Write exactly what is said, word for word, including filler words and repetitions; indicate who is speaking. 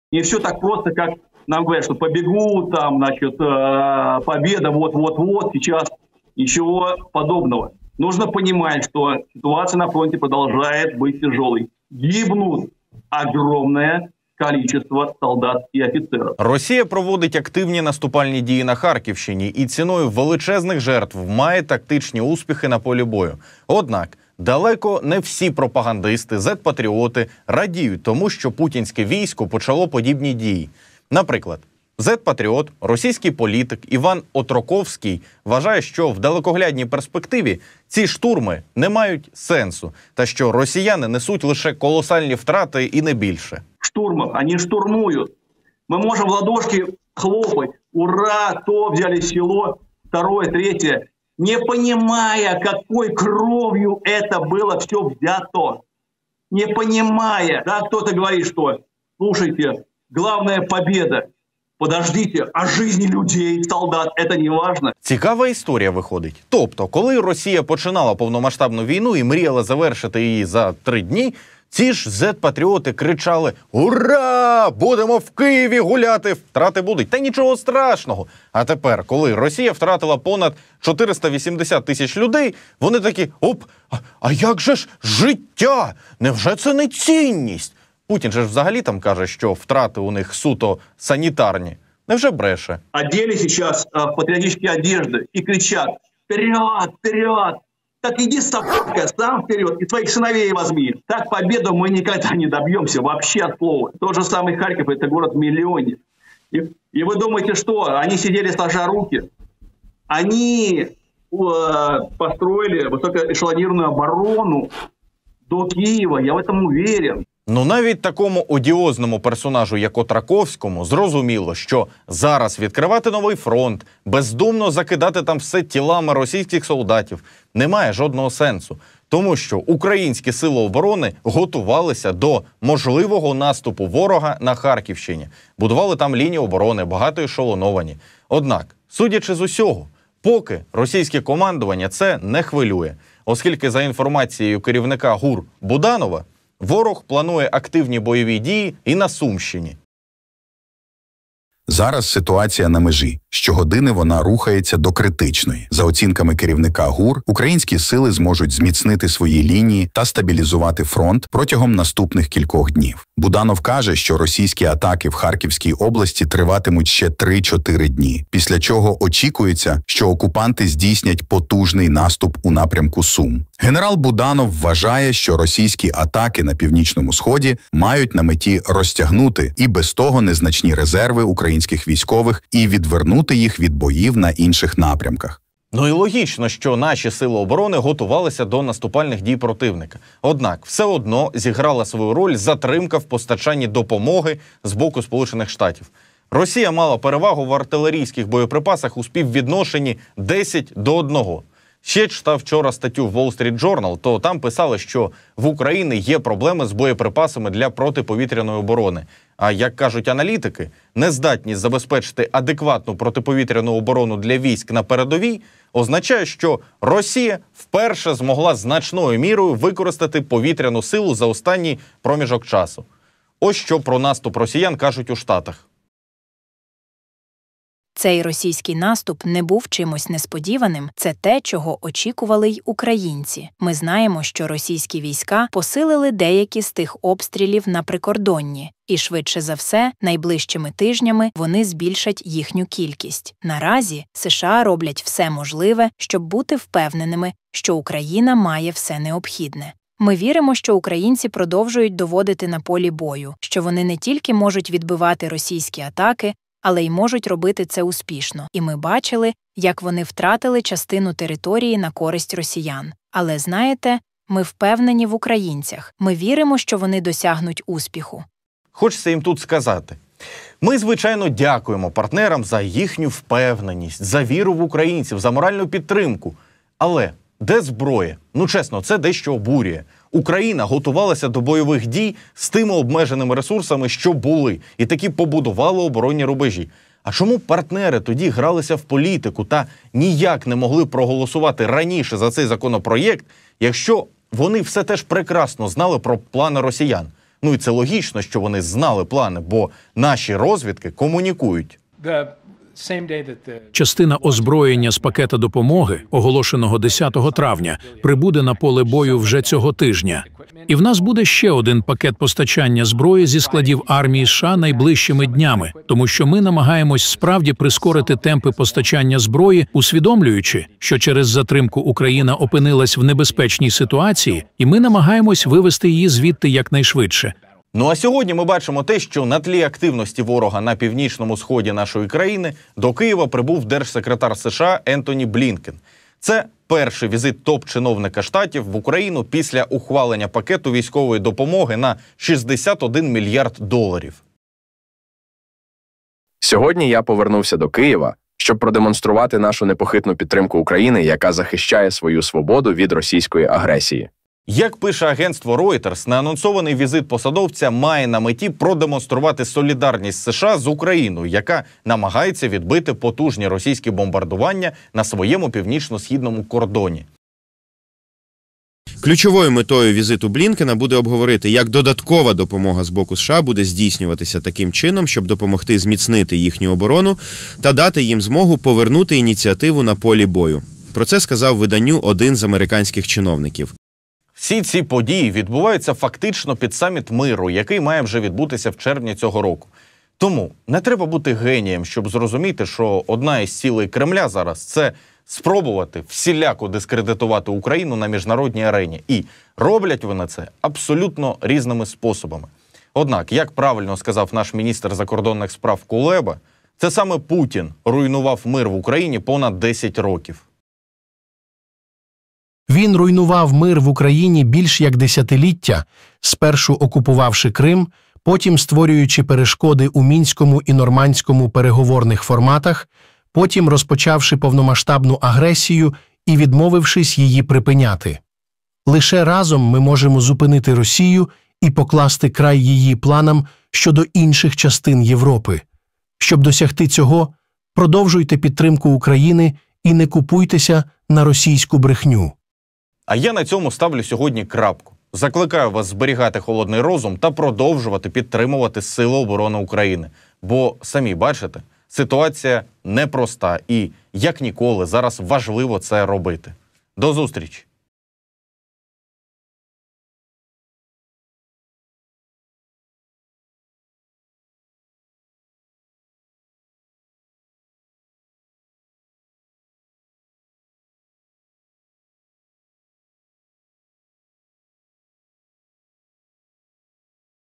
Speaker 1: Не все так просто, как нам говорят, что побегут, там, значит, победа, вот-вот-вот, сейчас ничего подобного. Нужно понимать, что ситуация на фронте продолжает быть тяжелой. Гибнут огромное количество солдат і офіцерів.
Speaker 2: Росія проводить активні наступальні дії на Харківщині і ціною величезних жертв має тактичні успіхи на полі бою. Однак, далеко не всі пропагандисти, зет-патріоти радіють тому, що путінське військо почало подібні дії. Наприклад, зет-патріот, російський політик Іван Отроковський вважає, що в далекоглядній перспективі ці штурми не мають сенсу, та що росіяни несуть лише колосальні втрати і не більше.
Speaker 1: Штурмов, они штурмуют. Мы можем в ладошки хлопать. Ура, то взяли село, второе, третье. Не понимая, какой кровью это было все взято. Не понимая. Да, кто-то говорит, что, слушайте, главная победа. Подождите, а жизни людей, солдат, це не важно?
Speaker 2: Цікава історія виходить. Тобто, коли Росія починала повномасштабну війну і мріяла завершити її за три дні, ці ж зет-патріоти кричали «Ура! Будемо в Києві гуляти! Втрати будуть!» Та нічого страшного. А тепер, коли Росія втратила понад чотириста вісімдесят тисяч людей, вони такі «Оп! А, а як же ж життя? Невже це не цінність?» Путін же ж взагалі там каже, що втрати у них суто санітарні. Невже бреше?
Speaker 1: Одели сейчас а, патриотические одежды и кричат «Вперед! Вперед! Так иди, собака, сам вперед и твоих сыновей возьми. Так победу мы никогда не добьемся, вообще от слова». Тот же самый Харьков – это город-миллионник. И, и вы думаете, что они сидели сложа руки? Они э, построили высокоэшелонированную оборону до Киева, я в этом уверен.
Speaker 2: Ну навіть такому одіозному персонажу, як Отраковському, зрозуміло, що зараз відкривати новий фронт, бездумно закидати там все тілами російських солдатів немає жодного сенсу. Тому що українські сили оборони готувалися до можливого наступу ворога на Харківщині. Будували там лінії оборони, багато ешелоновані. Однак, судячи з усього, поки російське командування це не хвилює. Оскільки, за інформацією керівника ГУР Буданова, ворог планує активні бойові дії і на Сумщині.
Speaker 3: Зараз ситуація на межі. Щогодини вона рухається до критичної. За оцінками керівника ГУР, українські сили зможуть зміцнити свої лінії та стабілізувати фронт протягом наступних кількох днів. Буданов каже, що російські атаки в Харківській області триватимуть ще три-чотири дні, після чого очікується, що окупанти здійснять потужний наступ у напрямку Сум. Генерал Буданов вважає, що російські атаки на Північному Сході мають на меті розтягнути і без того незначні резерви українських військових і відвернути їх від боїв на інших напрямках.
Speaker 2: Ну і логічно, що наші сили оборони готувалися до наступальних дій противника. Однак, все одно зіграла свою роль затримка в постачанні допомоги з боку Сполучених Штатів. Росія мала перевагу в артилерійських боєприпасах у співвідношенні десять до одного. Ще читав вчора статтю в Wall Street Journal, то там писали, що в Україні є проблеми з боєприпасами для протиповітряної оборони. А, як кажуть аналітики, нездатність забезпечити адекватну протиповітряну оборону для військ на передовій означає, що Росія вперше змогла значною мірою використати повітряну силу за останній проміжок часу. Ось що про наступ росіян кажуть у Штатах.
Speaker 4: Цей російський наступ не був чимось несподіваним, це те, чого очікували й українці. Ми знаємо, що російські війська посилили деякі з тих обстрілів на прикордонні, і швидше за все, найближчими тижнями вони збільшать їхню кількість. Наразі США роблять все можливе, щоб бути впевненими, що Україна має все необхідне. Ми віримо, що українці продовжують доводити на полі бою, що вони не тільки можуть відбивати російські атаки, але й можуть робити це успішно. І ми бачили, як вони втратили частину території на користь росіян. Але знаєте, ми впевнені в українцях. Ми віримо, що вони досягнуть успіху.
Speaker 2: Хочеться їм тут сказати. Ми, звичайно, дякуємо партнерам за їхню впевненість, за віру в українців, за моральну підтримку. Але де зброя? Ну, чесно, це дещо обурює. Україна готувалася до бойових дій з тими обмеженими ресурсами, що були, і таки побудували оборонні рубежі. А чому партнери тоді гралися в політику та ніяк не могли проголосувати раніше за цей законопроєкт, якщо вони все теж прекрасно знали про плани росіян? Ну і це логічно, що вони знали плани, бо наші розвідки комунікують.
Speaker 5: Частина озброєння з пакета допомоги, оголошеного десятого травня, прибуде на поле бою вже цього тижня. І в нас буде ще один пакет постачання зброї зі складів армії США найближчими днями, тому що ми намагаємось справді прискорити темпи постачання зброї, усвідомлюючи, що через затримку Україна опинилась в небезпечній ситуації, і ми намагаємось вивести її звідти якнайшвидше.
Speaker 2: Ну а сьогодні ми бачимо те, що на тлі активності ворога на північному сході нашої країни до Києва прибув держсекретар США Ентоні Блінкен. Це перший візит топ-чиновника Штатів в Україну після ухвалення пакету військової допомоги на шістдесят один мільярд доларів.
Speaker 6: Сьогодні я повернувся до Києва, щоб продемонструвати нашу непохитну підтримку України, яка захищає свою свободу від російської агресії.
Speaker 2: Як пише агентство Reuters, неанонсований візит посадовця має на меті продемонструвати солідарність США з Україною, яка намагається відбити потужні російські бомбардування на своєму північно-східному кордоні.
Speaker 7: Ключовою метою візиту Блінкена буде обговорити, як додаткова допомога з боку США буде здійснюватися таким чином, щоб допомогти зміцнити їхню оборону та дати їм змогу повернути ініціативу на полі бою. Про це сказав виданню один з американських чиновників.
Speaker 2: Всі ці події відбуваються фактично під саміт миру, який має вже відбутися в червні цього року. Тому не треба бути генієм, щоб зрозуміти, що одна із цілей Кремля зараз – це спробувати всіляко дискредитувати Україну на міжнародній арені. І роблять вони це абсолютно різними способами. Однак, як правильно сказав наш міністр закордонних справ Кулеба, це саме Путін руйнував мир в Україні понад десять років.
Speaker 8: Він руйнував мир в Україні більш як десятиліття, спершу окупувавши Крим, потім створюючи перешкоди у Мінському і Нормандському переговорних форматах, потім розпочавши повномасштабну агресію і відмовившись її припиняти. Лише разом ми можемо зупинити Росію і покласти край її планам щодо інших частин Європи. Щоб досягти цього, продовжуйте підтримку України і не купуйтеся на російську брехню.
Speaker 2: А я на цьому ставлю сьогодні крапку. Закликаю вас зберігати холодний розум та продовжувати підтримувати Сили оборони України. Бо, самі бачите, ситуація непроста і, як ніколи, зараз важливо це робити. До зустрічі!